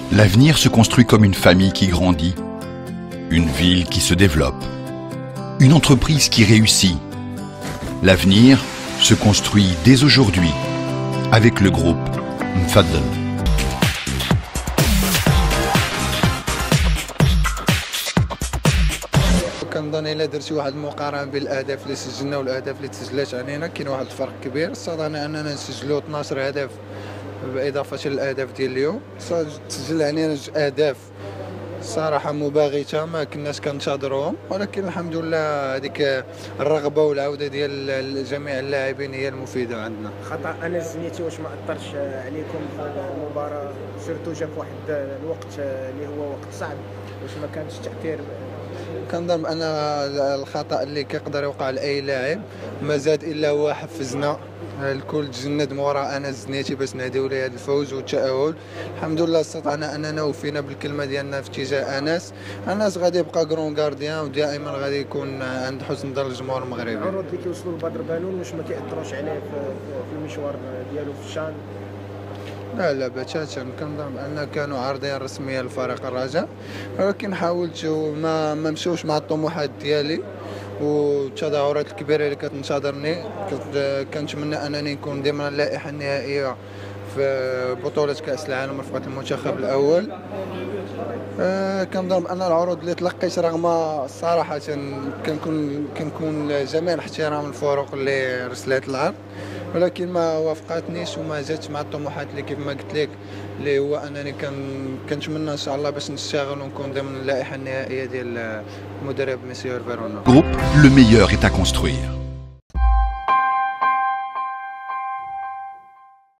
L'avenir se construit comme une famille qui grandit, une ville qui se développe, une entreprise qui réussit. L'avenir se construit dès aujourd'hui avec le groupe Mfaddel. كنظن الا درتي واحد المقارنه بين الاهداف اللي سجلنا والاهداف اللي تسجلات علينا كاين واحد الفرق كبير. استطعنا اننا نسجلوا 12 هدف باضافه للاهداف ديال اليوم. تسجل علينا جوج اهداف صراحه مباغته ما كناش كنتظروهم، ولكن الحمد لله هذيك الرغبه والعوده ديال جميع اللاعبين هي المفيده عندنا. خطا انس زنيتي واش ما اثرش عليكم في المباراه؟ سيرتو جا في واحد الوقت اللي هو وقت صعب، واش ما كانش تاثير؟ كنظن ان الخطا اللي كيقدر يوقع لاي لاعب ما زاد الا هو حفزنا الكل تجند وراء انس زنيتي باش نهديو ليه هذا الفوز والتاهل. الحمد لله استطعنا اننا وفينا بالكلمه ديالنا في اتجاه انس غادي يبقى كرون غارديان ودائما غادي يكون عند حسن ظن الجمهور المغربي. العروض اللي كيوصلوا لبدر بانون واش ما كيأثروش عليه في المشوار ديالو في الشان؟ لا بتاتا كنظن ان كانوا عارضين رسميا لفريق الرجاء، ولكن حاولت ما مشاوش مع الطموحات ديالي والتظاهرات الكبيره اللي كتنتظرني. كنتمنى انني نكون ضمن اللائحه النهائيه في بطوله كاس العالم رفقه المنتخب الاول. كنظن ان العروض اللي تلقيت رغم صراحه كنكون جميع الاحترام الفروق اللي رسلات العرض، ولكن ما وافقتنيش وما جاتش مع الطموحات اللي كيف ما قلت لك، اللي هو انني كنتمنى ان شاء الله باش نشتغل ونكون ضمن اللائحه النهائيه ديال المدرب مسيو فيرونا. Groupe, le meilleur est à construire.